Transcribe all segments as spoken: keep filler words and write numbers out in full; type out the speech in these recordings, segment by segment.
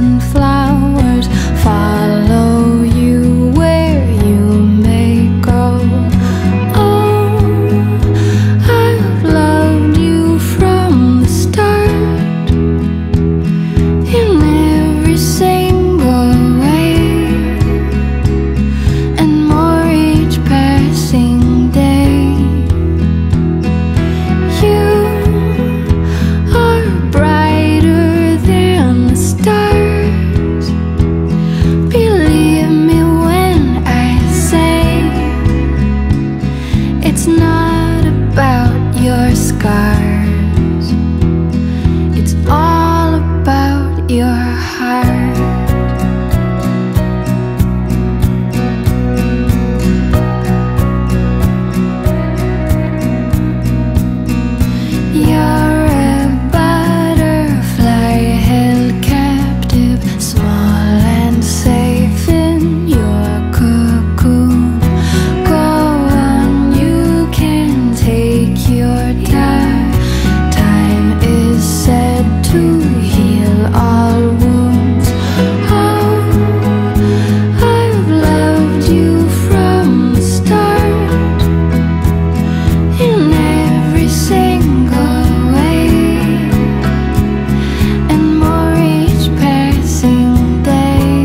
sunflowers follow you where you may go. Oh, I've loved you from the start, in every single way, and more each passing day. You are brighter than the stars. Believe me when I say it's not about your scars, it's all about your heart. You're a butterfly held captive, small and safe in your cocoon. Go on, you can take your time. Time is said to heal all wounds. Oh, I've loved you from the start, in every single way, and more each passing day.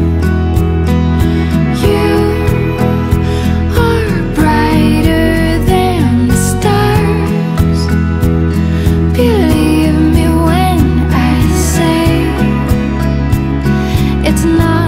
You are brighter than the stars. Believe me when I say it's not